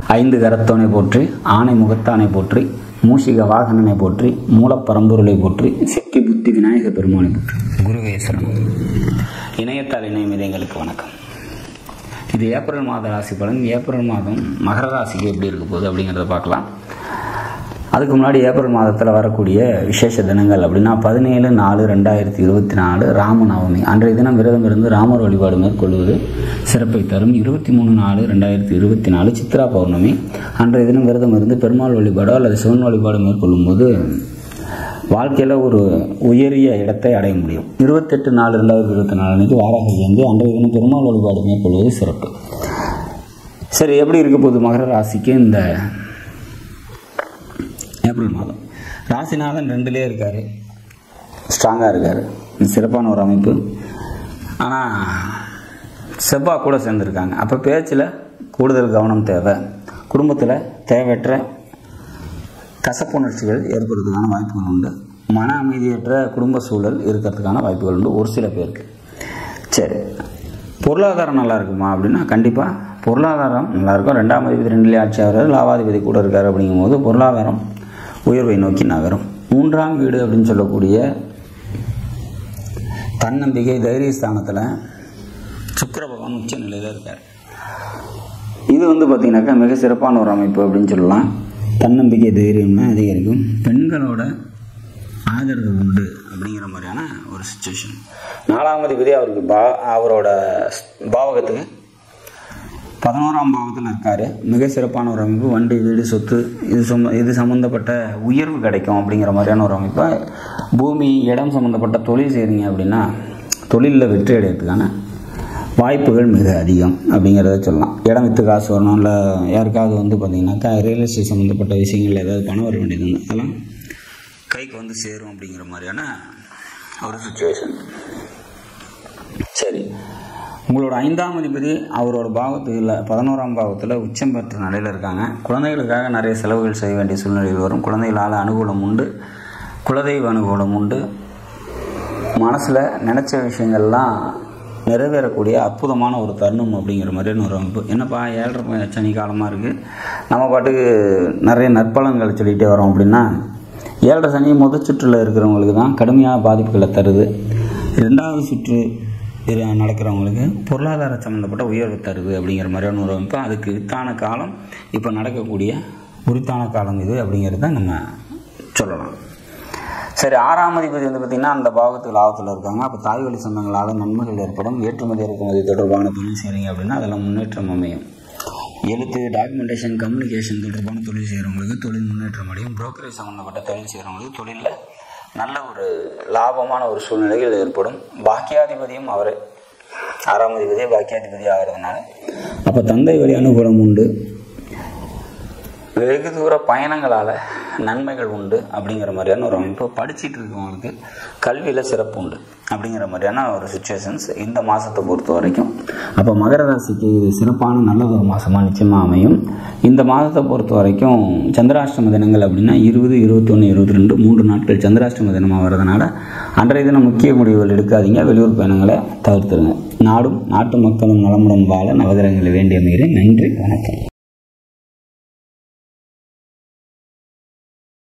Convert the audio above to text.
ஐந்து கரத்தோனை போற்றி, ஆனை முகத்தானை போற்றி, மூஷிக வாகனனை போற்றி, மூலப்பரம்பொருளை போற்றி, சித்தி புத்தி விநாயக பெருமானை போற்றி. குருவே சரணம். இணையத்தால் இணையம் எங்களுக்கு வணக்கம். இது ஏப்ரல் மாத ராசி பலன். ஏப்ரல் மாதம் மகர ராசிக்கு எப்படி இருக்க போகுது அப்படிங்கிறத பார்க்கலாம். அதுக்கு முன்னாடி ஏப்ரல் மாதத்தில் வரக்கூடிய விசேஷ தினங்கள் அப்படின்னா 17/4/2024 ராமநவமி. அன்றைய தினம் விரதம் இருந்து ராமர் வழிபாடு மேற்கொள்வது சிறப்பை தரும். 23/4/2024 சித்ரா பௌர்ணமி. அன்றைய தினம் விரதம் இருந்து பெருமாள் வழிபாடோ அல்லது சிவன் வழிபாடு மேற்கொள்ளும் போது வாழ்க்கையில் ஒரு உயரிய இடத்தை அடைய முடியும். 28/4/2024 அன்றைக்கு வாராகி ஜெயந்தி. அன்றைய தினம் பெருமாள் வழிபாடு மேற்கொள்வது சிறப்பு. சரி, எப்படி இருக்க போகுது மகர ராசிக்கு இந்த ஏப்ரல் மாதம்? ராசிநாதன் 2லே இருக்கார், ஸ்ட்ராங்காக இருக்கார், சிறப்பான ஒரு அமைப்பு. ஆனால் செவ்வாய் கூட சேர்ந்துருக்காங்க. அப்போ பேச்சில் கூடுதல் கவனம் தேவை. குடும்பத்தில் தேவையற்ற கசப்புணர்ச்சிகள் ஏற்படுறதுக்கான வாய்ப்புகள் உண்டு. மன அமைதியற்ற குடும்ப சூழல் இருக்கிறதுக்கான வாய்ப்புகள் உண்டு ஒரு சில பேருக்கு. சரி, பொருளாதாரம் நல்லா இருக்குமா அப்படின்னா கண்டிப்பாக பொருளாதாரம் நல்லாயிருக்கும். 2ஆம் அதிபதி 2லே ஆட்சி ஆகிறார், லாபாதிபதி கூட இருக்கார். அப்படிங்கும்போது பொருளாதாரம் உயர்வை நோக்கி நகரும். 3ஆம் வீடு அப்படின்னு சொல்லக்கூடிய தன்னம்பிக்கை தைரியஸ்தானத்தில் சுக்கிர பகவான் உச்ச நிலையில் இருக்கார். இது பார்த்திங்கனாக்கா மிக சிறப்பான ஒரு அமைப்பு அப்படின்னு சொல்லலாம். தன்னம்பிக்கை தைரியம்னா அதிகரிக்கும். பெண்களோட ஆதரவு உண்டு அப்படிங்கிற மாதிரியான ஒரு சுச்சுவேஷன். 4ஆம் அதிபதி அவருக்கு அவரோட பாவகத்துக்கு 11ஆம் பாவத்தில் இருக்கார். மிக சிறப்பான ஒரு அமைப்பு. வண்டி, வீடு, சொத்து இது சம்மந்தப்பட்ட உயர்வு கிடைக்கும் அப்படிங்கிற மாதிரியான ஒரு அமைப்பு. பூமி, இடம் சம்மந்தப்பட்ட தொழில் செய்கிறீங்க அப்படின்னா தொழிலில் வெற்றி அடைகிறதுக்கான வாய்ப்புகள் மிக அதிகம் அப்படிங்கிறத சொல்லலாம். இடம் விற்று காசு வரணும், இல்லை யாருக்காவது பார்த்திங்கனாக்கா ரியல் எஸ்டேட் சம்மந்தப்பட்ட விஷயங்கள் ஏதாவது பணம் வர வேண்டியது அதெல்லாம் கைக்கு சேரும் அப்படிங்கிற மாதிரியான ஒரு சுச்சுவேஷன். சரி, உங்களோட 5ஆம் அதிபதி அவரோட பாவத்தில் 11ஆம் பாவத்தில் உச்சம் பெற்ற நிலையில் இருக்காங்க. குழந்தைகளுக்காக நிறைய செலவுகள் செய்ய வேண்டிய சூழ்நிலையில் வரும். குழந்தைகளால் அனுகூலம் உண்டு, குலதெய்வ அனுகூலம் உண்டு. மனசில் நினச்ச விஷயங்கள்லாம் நிறைவேறக்கூடிய அற்புதமான ஒரு தருணம் அப்படிங்கிற மாதிரியான ஒரு அமைப்பு. என்னப்பா 7.5 சனி காலமாக இருக்குது, நம்ம பாட்டுக்கு நிறைய நற்பலன்களை சொல்லிகிட்டே வரோம் அப்படின்னா 7.5 சனி முதல் சுற்றில் இருக்கிறவங்களுக்கு தான் கடுமையான பாதிப்புகளை தருது. 2வது சுற்று நடக்கிறவங்களுக்கு பொருளாதார சம்மந்தப்பட்ட உயர்வு தருது அப்படிங்கிற மாதிரியான ஒரு அமைப்பு. அதுக்கு வித்தான காலம் இப்போ நடக்கக்கூடிய உரித்தான காலம் இது அப்படிங்கிறத நம்ம சொல்லலாம். சரி, 6ஆம் அதிபதி பார்த்திங்கன்னா அந்த பாவத்துக்கு லாபத்தில் இருக்காங்க. அப்போ தாய் வழி சொந்தங்களால் நன்மைகள் ஏற்படும். ஏற்றுமதி இறக்குமதி தொடர்பான தொழில் செய்கிறீங்க அப்படின்னா அதெல்லாம் முன்னேற்றம் அமையும். எழுத்து, டாக்குமெண்டேஷன், கம்யூனிகேஷன் தொடர்பான தொழில் செய்கிறவங்களுக்கு தொழில் முன்னேற்றம் அடையும். புரோக்கரேஜ் சம்மந்தப்பட்ட தொழில் செய்கிறவங்களுக்கு தொழிலில் நல்ல ஒரு லாபமான ஒரு சூழ்நிலைகள் ஏற்படும். பாக்கியாதிபதியும் அவர் 6ஆம் அதிபதியே பாக்கியாதிபதி ஆகிறதுனால அப்போ தந்தை வழி அனுகூலம் உண்டு. வெகு தூர பயணங்களால் நன்மைகள் உண்டு அப்படிங்கிற மாதிரியான ஒரு அமைப்பு. படிச்சுட்டு இருக்கவங்களுக்கு கல்வியில் சிறப்பு உண்டு அப்படிங்கிற மாதிரியான ஒரு சுச்சுவேஷன்ஸ் இந்த மாதத்தை பொறுத்த வரைக்கும். அப்போ மகர ராசிக்கு இது சிறப்பான நல்ல ஒரு மாதமாக நிச்சயமாக அமையும். இந்த மாதத்தை பொறுத்த வரைக்கும் சந்திராஷ்டம தினங்கள் அப்படின்னா 20, 21, 22 3 நாட்கள் சந்திராஷ்டம தினமாக வர்றதுனால அன்றைய தினம் முக்கிய முடிவுகள் எடுக்காதீங்க. வெளியூர் பயணங்களை தவிர்த்துருங்க. நாடும் நாட்டு மக்களும் நலமுடன் வாழ நவகிரகங்களை வேண்டிய மீறி. நன்றி, வணக்கம்.